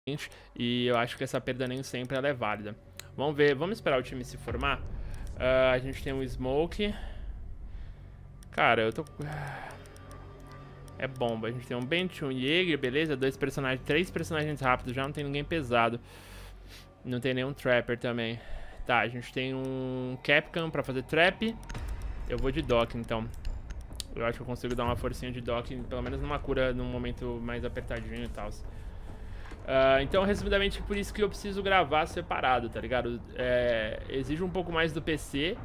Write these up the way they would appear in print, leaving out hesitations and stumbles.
E eu acho que essa perda nem sempre ela é válida. Vamos ver, vamos esperar o time se formar. A gente tem um Smoke. Cara, eu tô... É bomba. A gente tem um Bench, um Jäger, beleza? Três personagens rápidos, já não tem ninguém pesado. Não tem nenhum Trapper também. Tá, a gente tem um Capcom pra fazer Trap. Eu vou de Dock, então. Eu acho que eu consigo dar uma forcinha de Dock, pelo menos numa cura, num momento mais apertadinho e tal. Então, resumidamente, por isso que eu preciso gravar separado, tá ligado? Exige um pouco mais do PC,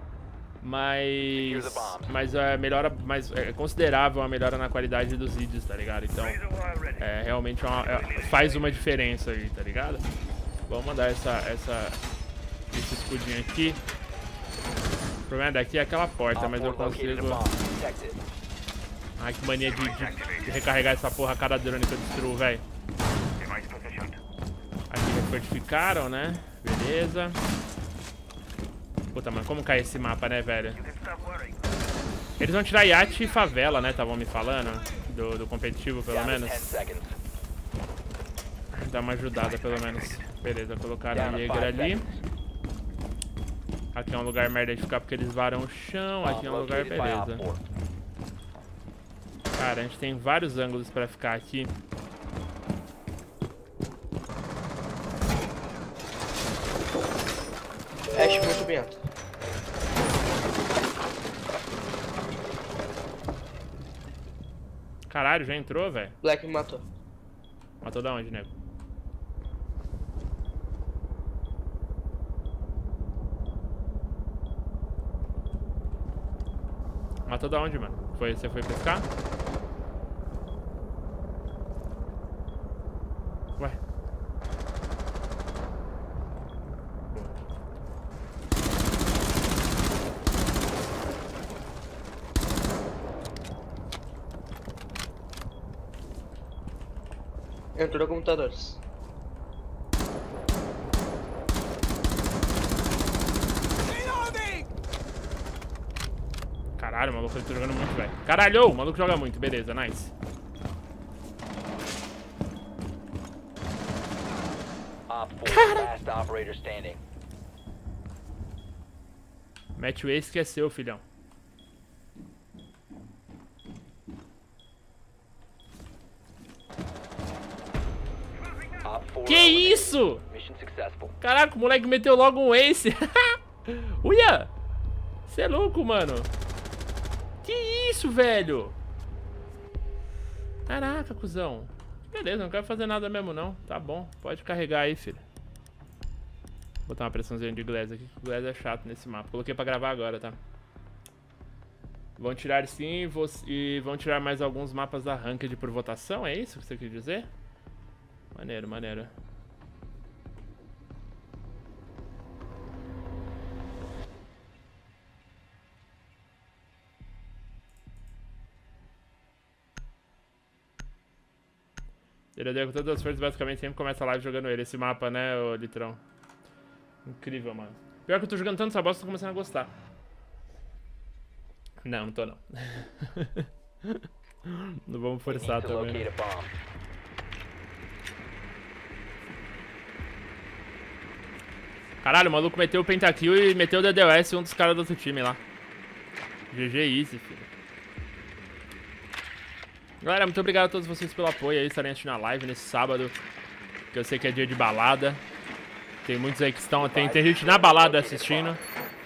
mas é considerável a melhora na qualidade dos vídeos, tá ligado? Então, realmente faz uma diferença aí, tá ligado? Vamos mandar esse escudinho aqui. O problema daqui é aquela porta, mas eu consigo... Ai, que mania de recarregar essa porra a cada drone que eu destruo, velho. Aqui refortificaram, né? Beleza. Puta, mano, como cai esse mapa, né, velho? Eles vão tirar iate e favela, né? Estavam me falando. Do competitivo, pelo menos. Dá uma ajudada, pelo menos. Beleza, colocaram o Jäger ali. Aqui é um lugar merda de ficar porque eles varam o chão. Aqui é um lugar beleza. Cara, a gente tem vários ângulos pra ficar aqui. Ash muito bem alto. Caralho, já entrou, velho? Black me matou. Matou da onde, nego? Matou da onde, mano? Você foi pescar? Ué. Entrou computadores. Caralho, o maluco tá jogando muito, velho. Caralho, o maluco joga muito. Beleza, nice. Cara. Mete o ace que é seu, filhão. Que isso? Caraca, o moleque meteu logo um ace. Uia! Você é louco, mano. Que isso, velho? Caraca, cuzão. Beleza, não quero fazer nada mesmo, não. Tá bom, pode carregar aí, filho. Vou botar uma pressãozinha de Glass aqui. O Glass é chato nesse mapa. Coloquei pra gravar agora, tá? Vão tirar sim e vão tirar mais alguns mapas da Ranked por votação, é isso que você quer dizer? Maneiro, maneiro. Ele com todas as forças, basicamente sempre começa a live jogando ele. Esse mapa, né, ô Litrão? Incrível, mano. Pior que eu tô jogando tanto essa bosta, tô começando a gostar. Não, não tô não. Não vamos forçar também. Caralho, o maluco meteu o pentakill e meteu o DDoS, um dos caras do outro time lá. GG easy, filho. Galera, muito obrigado a todos vocês pelo apoio aí, estarem assistindo a live nesse sábado, que eu sei que é dia de balada. Tem muitos aí que estão, tem gente na balada assistindo.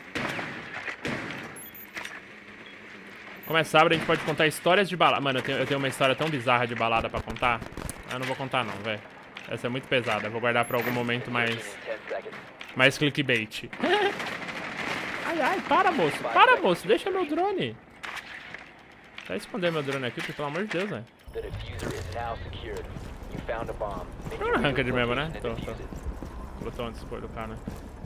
Como é sábado, a gente pode contar histórias de balada. Mano, eu tenho uma história tão bizarra de balada pra contar. Eu não vou contar não, velho. Essa é muito pesada, eu vou guardar pra algum momento mais clickbait. Ai, ai, para, moço, deixa meu drone. Vai esconder meu drone aqui, pelo amor de Deus, velho. Não é ranked mesmo, né? Tô. Botou onde escolhe o cara, né?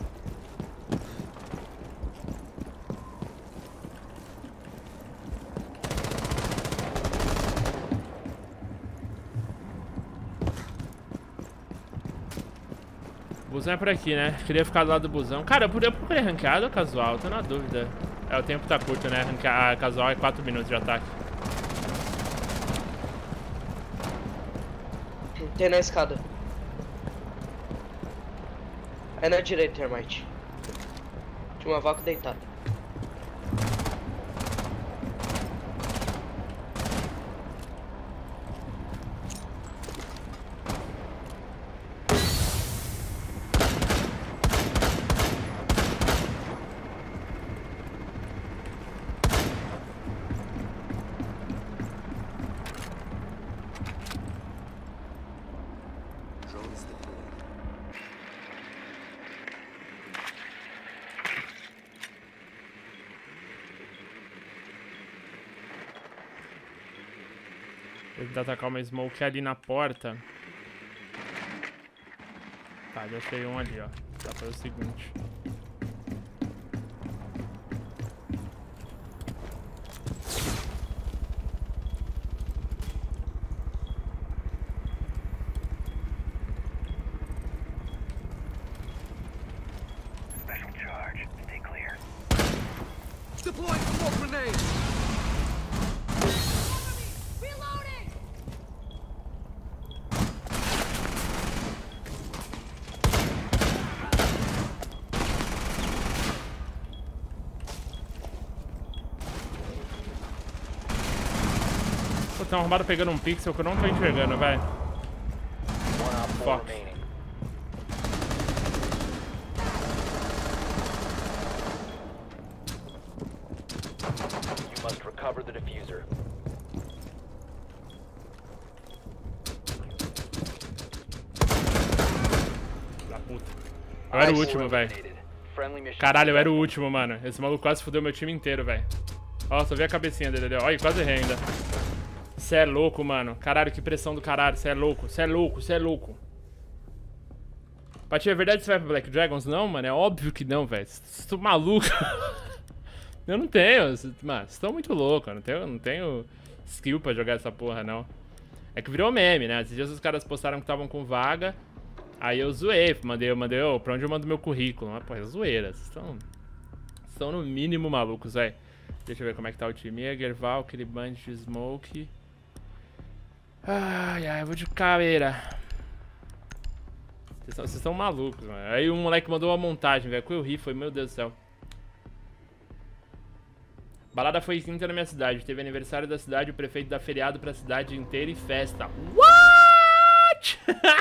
Busão é por aqui, né? Queria ficar do lado do busão. Cara, eu procurei ranqueado ou casual? Tô na dúvida. O tempo tá curto, né? A casual é 4 minutos de ataque. Tem na escada. É na direita, Termite. Tinha uma vaca deitada. Vou tentar atacar uma smoke ali na porta. Tá, deixei um ali, ó. Dá para o seguinte. Special charge. Stay clear. Deploying smoke grenade. Tem um arrombado pegando um pixel que eu não tô enxergando, velho. Fuck. You must recover the diffuser. Da puta. Eu era o último, velho. Caralho, eu era o último, mano. Esse maluco quase fudeu meu time inteiro, velho. Ó, só vi a cabecinha dele ali, ó. Olha, quase errei ainda. Cê é louco, mano. Caralho, que pressão do caralho. Cê é louco, cê é louco, cê é louco. Pati, é verdade que você vai pra Black Dragons? Não, mano. É óbvio que não, velho. Vocês estão malucos. Eu não tenho. Mano, vocês estão muito loucos. Eu não tenho skill pra jogar essa porra, não. É que virou meme, né? Esses dias os caras postaram que estavam com vaga. Aí eu zoei. Mandei, ô, pra onde eu mando meu currículo? Mas, porra, é zoeira. Vocês estão no mínimo malucos, velho. Deixa eu ver como é que tá o time. Jäger, aquele band de smoke. Ai, ai, eu vou de caveira. Vocês estão malucos, mano. Aí um moleque mandou uma montagem, velho. Que eu ri, foi, meu Deus do céu. Balada foi quinta na minha cidade. Teve aniversário da cidade, o prefeito dá feriado pra cidade inteira e festa. What?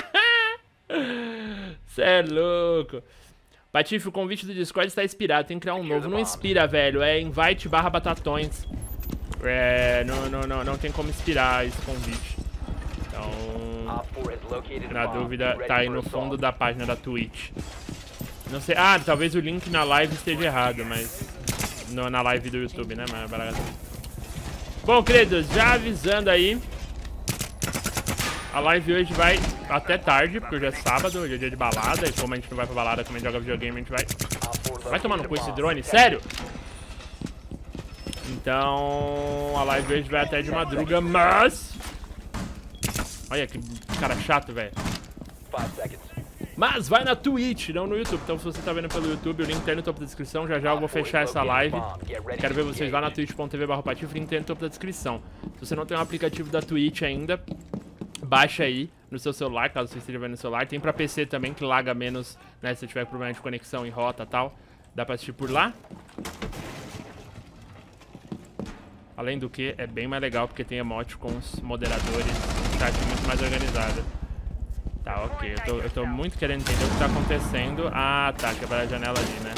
Cê é louco. Patife, o convite do Discord está expirado. Tem que criar um novo. Não expira, velho. É invite/batatões. É, não tem como expirar esse convite. Então, na dúvida, tá aí no fundo da página da Twitch. Não sei. Ah, talvez o link na live esteja errado, mas na live do YouTube, né? Bom, queridos, já avisando aí, a live hoje vai até tarde, porque hoje é sábado, hoje é dia de balada, e como a gente não vai pra balada, como a gente joga videogame, a gente vai tomar no cu esse drone, sério? Então, a live hoje vai até de madruga, mas... Olha que cara chato, velho. Mas vai na Twitch, não no YouTube. Então se você tá vendo pelo YouTube, o link tá aí no topo da descrição. Já já eu vou fechar essa live. Quero ver vocês lá na twitch.tv/patife, o link tá aí no topo da descrição. Se você não tem o aplicativo da Twitch ainda, baixa aí no seu celular, caso você esteja vendo no celular. Tem pra PC também, que laga menos, né, se tiver problema de conexão em rota e tal. Dá pra assistir por lá. Além do que, é bem mais legal porque tem emote com os moderadores, um chat muito mais organizado. Tá, ok. Eu tô muito querendo entender o que tá acontecendo. Ah, tá. Quebrar a janela ali, né?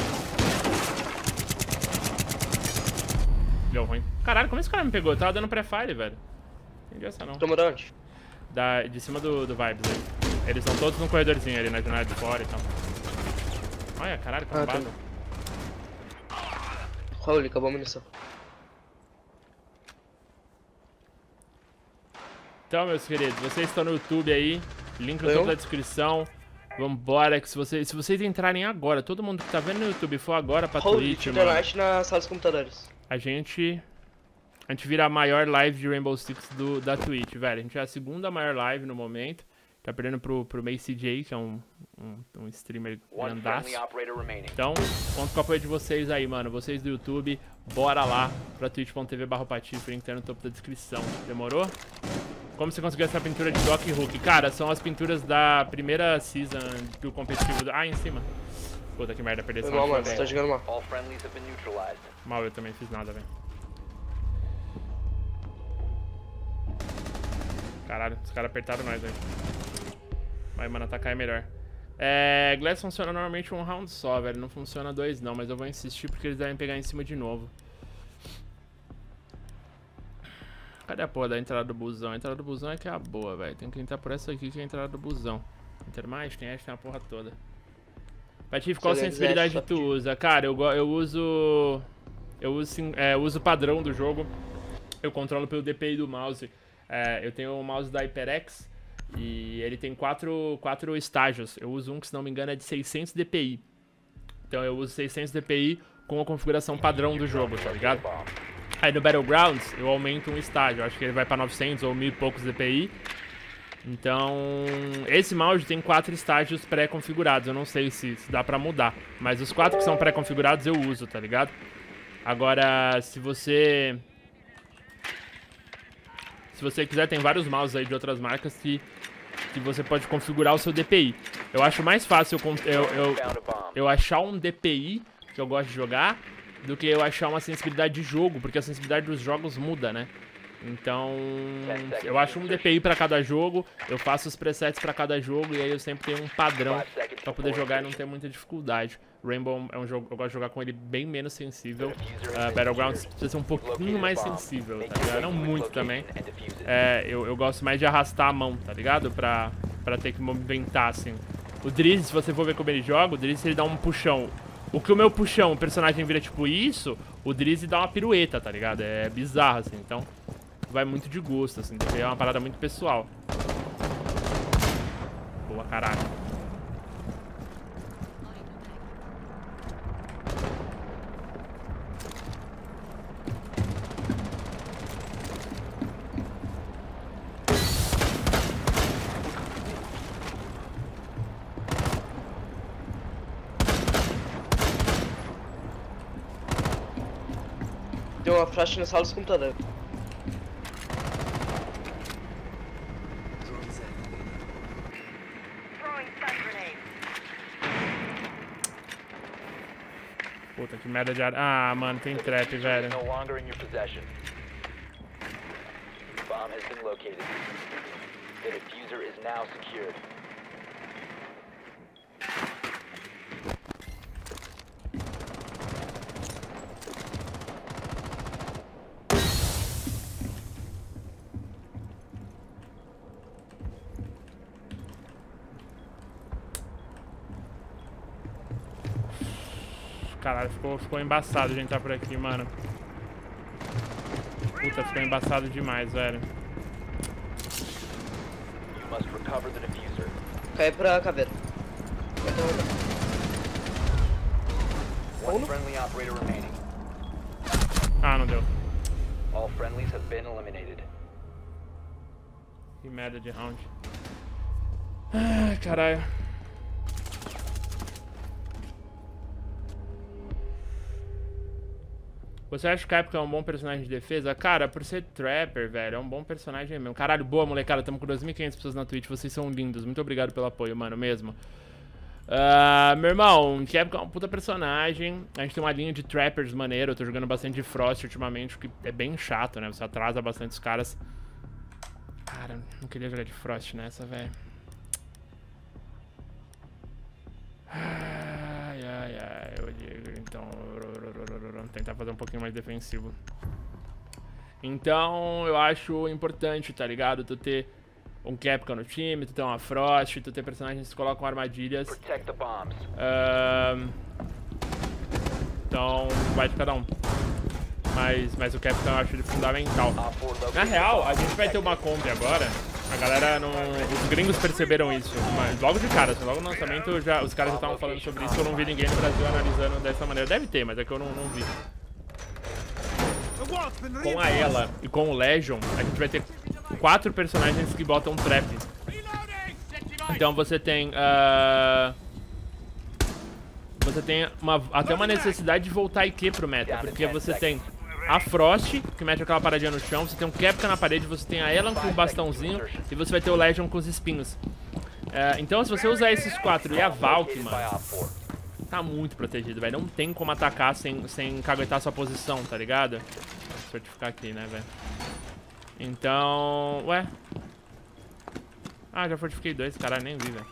Deu ruim. Caralho, como esse cara me pegou? Eu tava dando pré-fire, velho. Entendi essa não. Tomou de onde? De cima do Vibes aí. Eles estão todos no corredorzinho ali, na janela de fora e tal. Olha, caralho, que arrombado. Raul, acabou a munição. Então, meus queridos, vocês estão no YouTube aí, link no topo da descrição. Vambora, que se vocês entrarem agora, todo mundo que tá vendo no YouTube for agora pra Twitch, mano, na sala dos computadores. a gente vira a maior live de Rainbow Six da Twitch, velho. A gente é a segunda maior live no momento. Tá perdendo pro Macy J, que é um streamer grandaço. Então, conto com o apoio de vocês aí, mano. Vocês do YouTube, bora lá pra twitch.tv/patife, link tá no topo da descrição. Demorou? Como você conseguiu essa pintura de Doc Hook? Cara, são as pinturas da primeira season do competitivo. Ah, em cima. Puta que merda, perdi essa Mal, mano, você tá jogando mal. All friendlies have been neutralized. Mal, eu também fiz nada, velho. Caralho, os caras apertaram nós, velho. Vai, mano, atacar é melhor. Glass funciona normalmente um round só, velho. Não funciona 2 não, mas eu vou insistir porque eles devem pegar em cima de novo. Cadê a porra da entrada do busão? A entrada do busão é que é a boa, velho. Tem que entrar por essa aqui que é a entrada do busão. Enter mais? Tem essa, tem a porra toda. Patife, qual sensibilidade tu usa? Cara, eu uso o padrão do jogo. Eu controlo pelo DPI do mouse. Eu tenho o mouse da HyperX e ele tem 4 estágios. Eu uso um que, se não me engano, é de 600 dpi. Então eu uso 600 dpi com a configuração padrão do jogo, tá ligado? Aí no Battlegrounds eu aumento um estágio. Acho que ele vai pra 900 ou 1000 e poucos dpi. Então, esse mouse tem 4 estágios pré-configurados. Eu não sei se dá pra mudar, mas os 4 que são pré-configurados eu uso, tá ligado? Agora, se você quiser, tem vários mouses aí de outras marcas que você pode configurar o seu DPI. Eu acho mais fácil eu achar um DPI que eu gosto de jogar do que eu achar uma sensibilidade de jogo, porque a sensibilidade dos jogos muda, né? Então, eu acho um DPI pra cada jogo, eu faço os presets pra cada jogo e aí eu sempre tenho um padrão pra poder jogar e não ter muita dificuldade. Rainbow é um jogo, eu gosto de jogar com ele bem menos sensível. Battlegrounds precisa ser um pouquinho mais sensível, tá ligado? Não muito também. Eu gosto mais de arrastar a mão, tá ligado? Pra ter que movimentar, assim. O Drizzy, se você for ver como ele joga, o Drizzy ele dá um puxão. O que o meu puxão, o personagem vira tipo isso, o Drizzy dá uma pirueta, tá ligado? É bizarro, assim, então vai muito de gosto, assim, é uma parada muito pessoal. Boa, caralho. Tem uma flash na sala do computador. Puta, que merda de ar. Ah, mano, tem trap, velho. No longer in your possession. Bomb has been located. The diffuser is now secured. Caralho, ficou embaçado de entrar por aqui, mano. Puta, ficou embaçado demais, velho. You must recover the diffuser. Cai pra caveira. One friendly operator remaining. Ah, não deu. All friendlies have been eliminated. Que merda de round. Ai, caralho. Você acha que o Capcom é um bom personagem de defesa? Cara, por ser Trapper, velho, é um bom personagem mesmo. Caralho, boa, molecada. Tamo com 2.500 pessoas na Twitch. Vocês são lindos. Muito obrigado pelo apoio, mano, mesmo. Meu irmão, Capcom é um puta personagem. A gente tem uma linha de Trappers maneiro. Eu tô jogando bastante de Frost ultimamente, o que é bem chato, né? Você atrasa bastante os caras. Cara, não queria jogar de Frost nessa, velho. Ai, eu digo, então, tentar fazer um pouquinho mais defensivo. Então, eu acho importante, tá ligado? Tu ter um Capcom no time, tu ter uma Frost, tu ter personagens que colocam armadilhas. Protect the bombs. Então, vai de cada um. Mas o Capcom eu acho ele fundamental. Na real, a gente vai ter uma comp agora. A galera não... Os gringos perceberam isso, mas logo de cara, assim, logo no lançamento os caras já estavam falando sobre isso. Eu não vi ninguém no Brasil analisando dessa maneira. Deve ter, mas é que eu não vi. Com a Ela e com o Legion, a gente vai ter 4 personagens que botam trap. Então você tem... Você tem até uma necessidade de voltar IQ pro meta, porque você tem a Frost, que mete aquela paradinha no chão. Você tem um Kefka na parede, você tem a Elan com o bastãozinho e você vai ter o Legion com os espinhos. Então, se você usar esses 4 e a Valk, mano, tá muito protegido, velho. Não tem como atacar sem caguetar sua posição, tá ligado? Vou certificar aqui, né, velho? Então... Ué? Ah, já fortifiquei 2, caralho, nem vi, velho.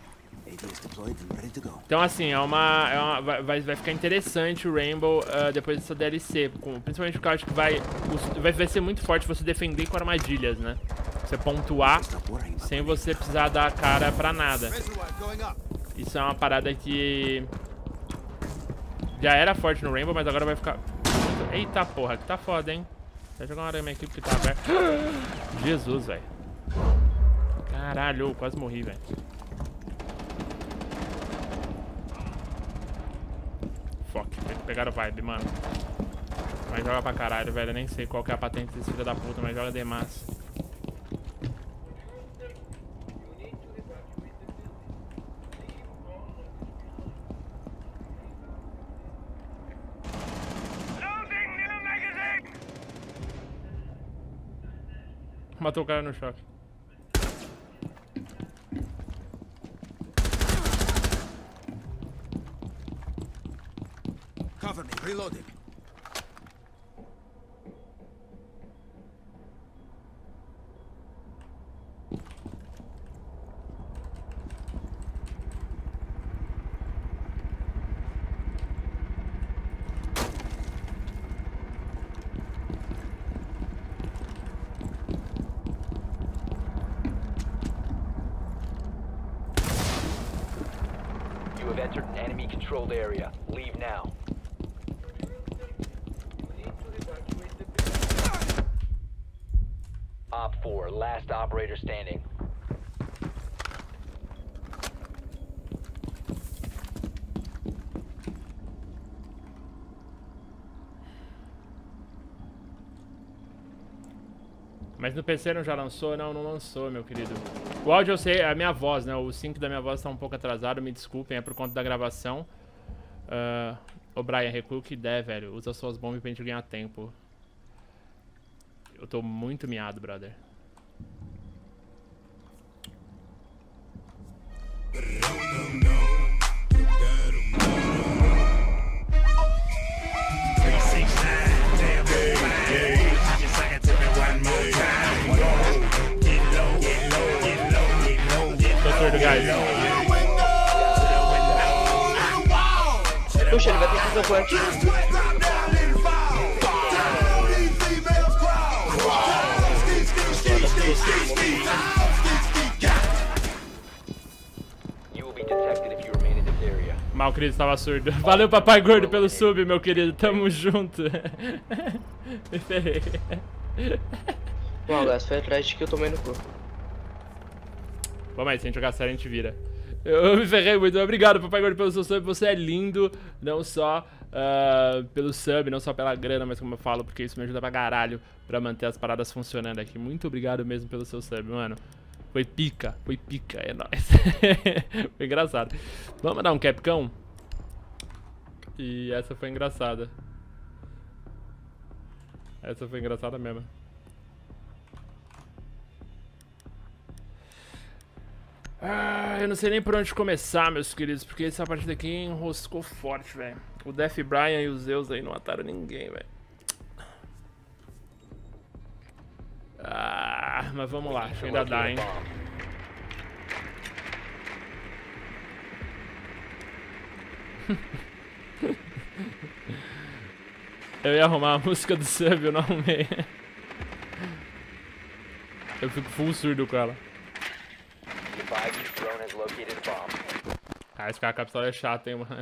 Então, assim, vai ficar interessante o Rainbow depois dessa DLC. Principalmente porque eu acho que vai ser muito forte você defender com armadilhas, né? Você pontuar sem você precisar dar a cara pra nada. Isso é uma parada que já era forte no Rainbow, mas agora vai ficar... Eita porra, que tá foda, hein? Deixa eu jogar uma hora na minha equipe que tá aberta. Jesus, velho. Caralho, quase morri, velho. Fuck, pegaram o vibe, mano. Mas joga pra caralho, velho. Eu nem sei qual que é a patente desse filho da puta, mas joga demais. Matou o cara no choque. Cover me, reloading. You have entered an enemy-controlled area. Leave now. Op 4, last operator standing. Mas no PC não já lançou? Não, não lançou, meu querido. O áudio eu sei, é a minha voz, né? O sync da minha voz tá um pouco atrasado, me desculpem, é por conta da gravação. Ô Brian, recua o que der, velho. Usa suas bombas pra gente ganhar tempo. Eu tô muito miado, brother. Tô surdo, guys. Puxa, ele vai ter que fazer o plant. You will be detected if you remain in this area. Mal, querido, estava surdo. Valeu, papai gordo, pelo sub, meu querido. Tamo junto. Me ferrei. Bom, Gás, foi atrás de que eu tomei no cu. Vamos aí, se a gente jogar sério, a gente vira. Eu me ferrei muito. Obrigado, papai gordo, pelo seu sub. Você é lindo, não só pelo sub, não só pela grana, mas como eu falo, porque isso me ajuda pra caralho pra manter as paradas funcionando aqui. Muito obrigado mesmo pelo seu sub, mano. Foi pica, é nóis. Foi engraçado. Vamos dar um capcão? E essa foi engraçada. Essa foi engraçada mesmo. Eu não sei nem por onde começar, meus queridos, porque essa partida aqui enroscou forte, velho. O Def Brian e os Zeus aí não mataram ninguém, velho. Mas vamos lá, acho que ainda dá, hein. Eu ia arrumar a música do sub, eu não arrumei. Eu fico full surdo com ela. Esse cara capsula é chato, hein, mano.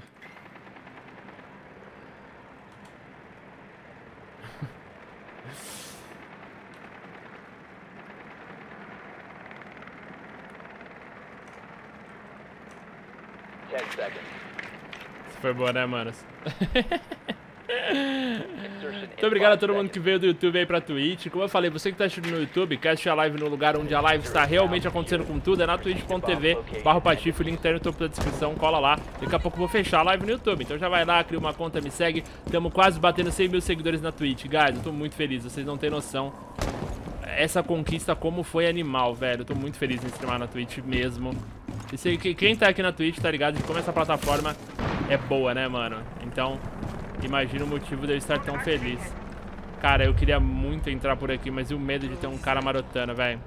Isso foi boa, né, manos? Muito obrigado a todo mundo que veio do YouTube aí pra Twitch. Como eu falei, você que tá assistindo no YouTube, quer assistir a live no lugar onde a live está realmente acontecendo com tudo, é na twitch.tv/patife, o link tá aí no topo da descrição, cola lá. Daqui a pouco eu vou fechar a live no YouTube, então já vai lá, cria uma conta, me segue. Estamos quase batendo 100 mil seguidores na Twitch, guys, eu tô muito feliz, vocês não têm noção. Essa conquista como foi animal, velho. Eu tô muito feliz em streamar na Twitch mesmo. E sei que quem tá aqui na Twitch tá ligado de como essa plataforma é boa, né, mano? Então, imagina o motivo de eu estar tão feliz. Cara, eu queria muito entrar por aqui, mas e o medo de ter um cara marotando, velho?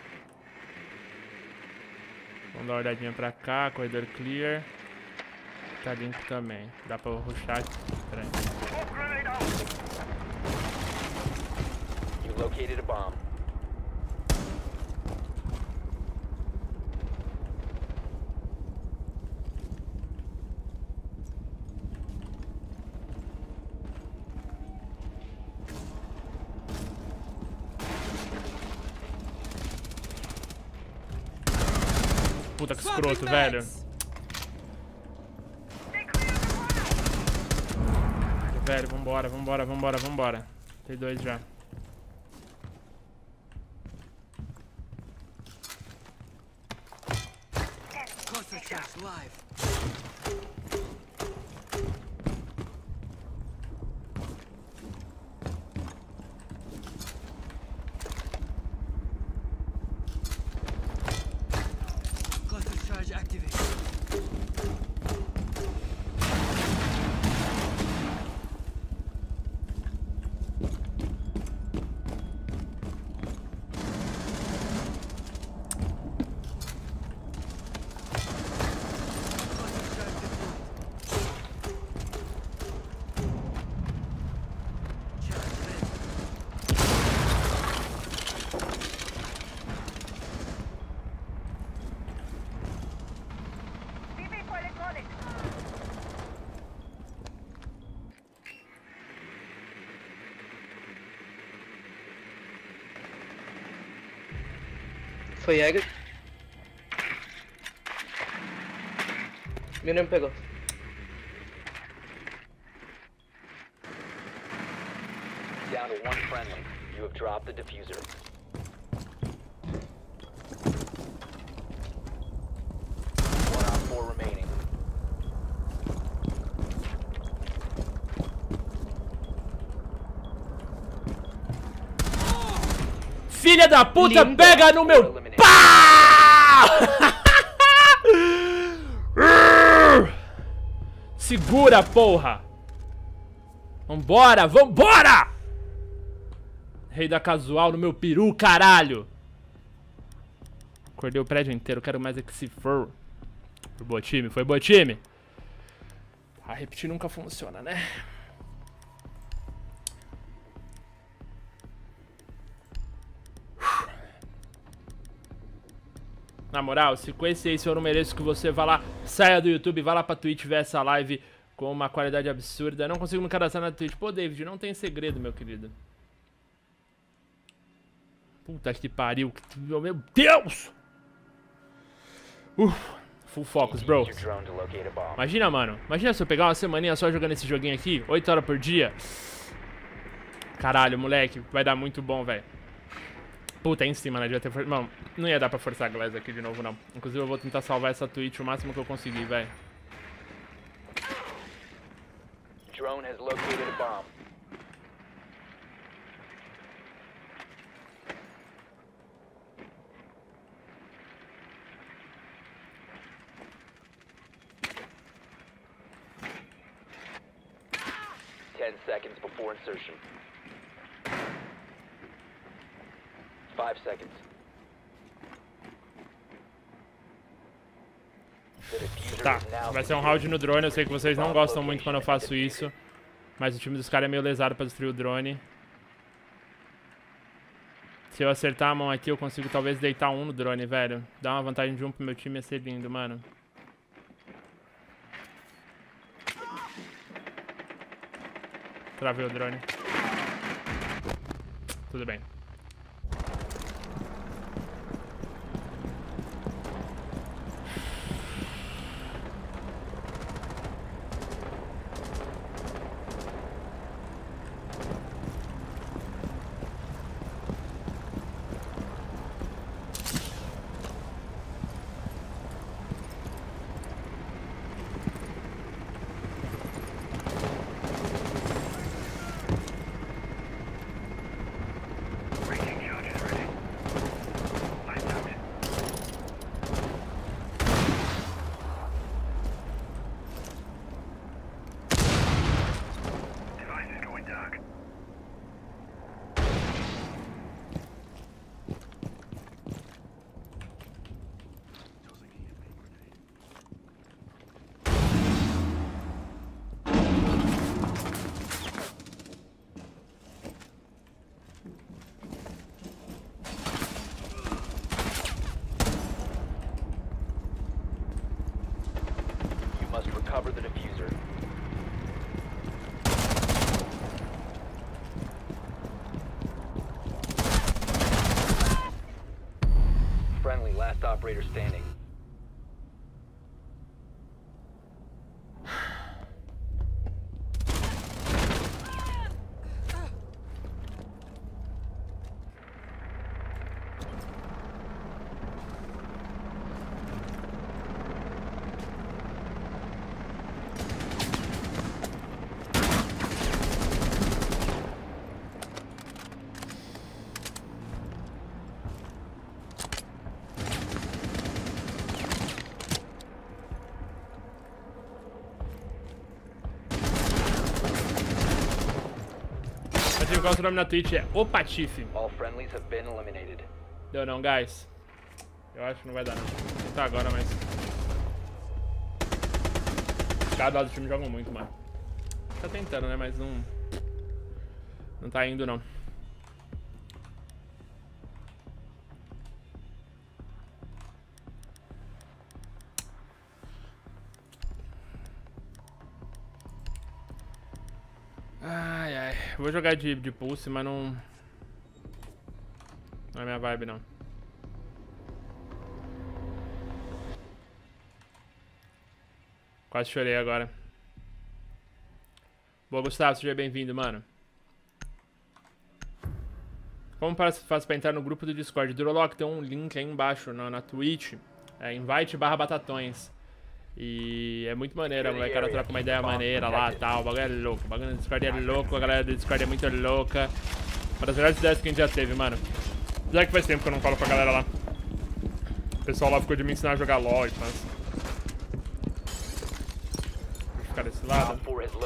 Vamos dar uma olhadinha pra cá, corredor clear. Tá limpo também. Dá pra rushar aqui. Pera aí. You located a bomb. Puta que escroto, velho. Velho, vambora. Tem 2 já. Foi Jäger. Meu não me pegou. Down to 1 friendly. You have dropped the diffuser. One on 4 remaining. Filha da puta, Linda. pega no meu pá! Segura, porra! Vambora! Rei da casual no meu peru, caralho! Acordei o prédio inteiro, quero mais é que se for. Foi bom time. Ah, repetir nunca funciona, né? Na moral, se com esse aí eu não mereço que você vá lá, saia do YouTube, vá lá pra Twitch ver essa live com uma qualidade absurda. Eu não consigo me cadastrar na Twitch. Pô, David, não tem segredo, meu querido. Puta que pariu. Meu Deus! Full focus, bro. Use your drone to locate a bomb. Imagina, mano. Imagina se eu pegar uma semaninha só jogando esse joguinho aqui, 8 horas por dia. Caralho, moleque, vai dar muito bom, velho. Puta, é em cima, né? Devia ter Não, não ia dar pra forçar a Glass aqui de novo, não. Inclusive, eu vou tentar salvar essa Twitch o máximo que eu conseguir, velho. Drone has located a bomb. Ten seconds before insertion. 5 seconds. The diffuser Tá, is now vai ser um round no drone. Eu sei que vocês não gostam muito quando eu faço isso. Mas o time dos caras é meio lesado pra destruir o drone. Se eu acertar a mão aqui, eu consigo talvez deitar um no drone, velho. Dar uma vantagem de um pro meu time ia ser lindo, mano. Travei o drone. Tudo bem. recover the diffuser. Friendly, last operator standing. Qual o nome na Twitch? É O Patife. All friendlies have been eliminated. Deu não, guys. Eu acho que não vai dar não. Não tá agora, mas... Cada lado do time jogam muito, mano. Tá tentando, né? Mas não... Não tá indo, não. Ai, ai. Vou jogar de pulse, mas não... Não é minha vibe, não. Quase chorei agora. Boa, Gustavo. Seja bem-vindo, mano. Como faz pra entrar no grupo do Discord? Durolock, tem um link aí embaixo na Twitch. É invite/batatões. E é muito maneiro, a molecada troca uma ideia maneira lá e tal. O bagulho é louco. O bagulho do Discord é louco, a galera do Discord é muito louca. Uma das melhores ideias que a gente já teve, mano. Já que faz tempo que eu não falo com a galera lá. O pessoal lá ficou de me ensinar a jogar LOL e tal. Vou ficar desse lado.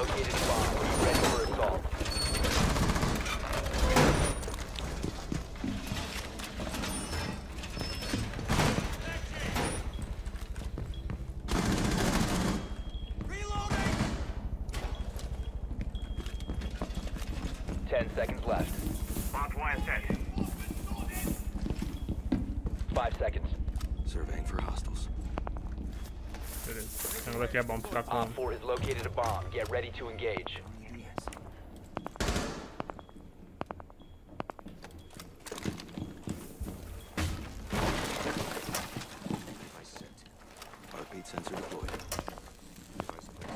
Seconds left. 5 seconds. Surveying for hostiles. Beleza. Esse negócio aqui é bom pra ficar com... Op 4 has located a bomb. Get ready to engage. Heartbeat sensor deployed. Device placed.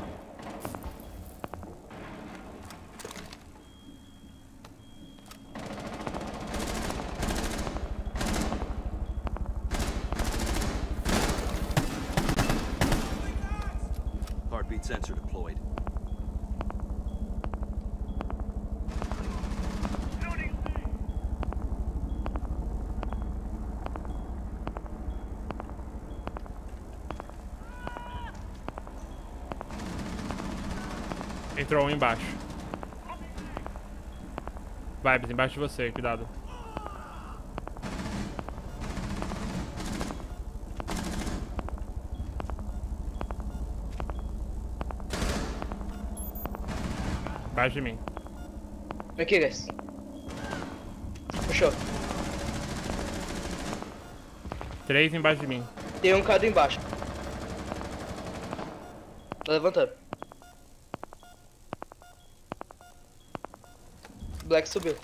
Heartbeat sensor deployed. Entrou um embaixo. Vibes, embaixo de você, cuidado. Embaixo de mim. Aqui, guys. Fechou. 3 embaixo de mim. Tem um cara embaixo. Tá levantando. Black subiu.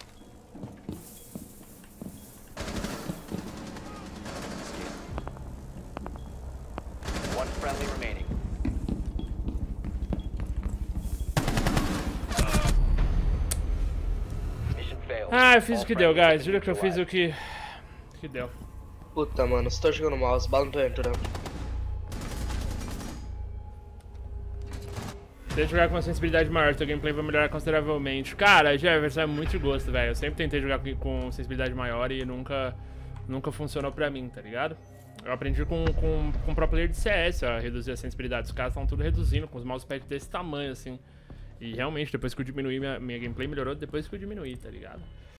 One friendly remaining. Mission failed. Ah, eu fiz All o que deu, friendlies guys. Juro que eu fiz o neutralized. que deu. Puta, mano, você tá jogando mal, as balas não estão entrando. Tentei jogar com uma sensibilidade maior, teu gameplay vai melhorar consideravelmente. Cara, Jefferson, é muito de gosto, velho. Eu sempre tentei jogar com sensibilidade maior e nunca funcionou pra mim, tá ligado? Eu aprendi com pro player de CS a reduzir a sensibilidade. Os caras estão tudo reduzindo com os mousepads desse tamanho, assim. E realmente, depois que eu diminuí, minha gameplay melhorou depois que eu diminuí, tá ligado?